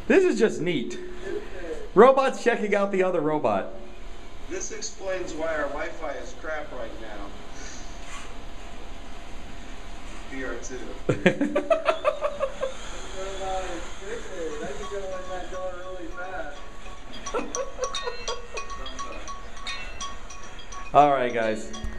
This is just neat. Robots checking out the other robot. This explains why our Wi-Fi is crap right now. VR2. All right, guys.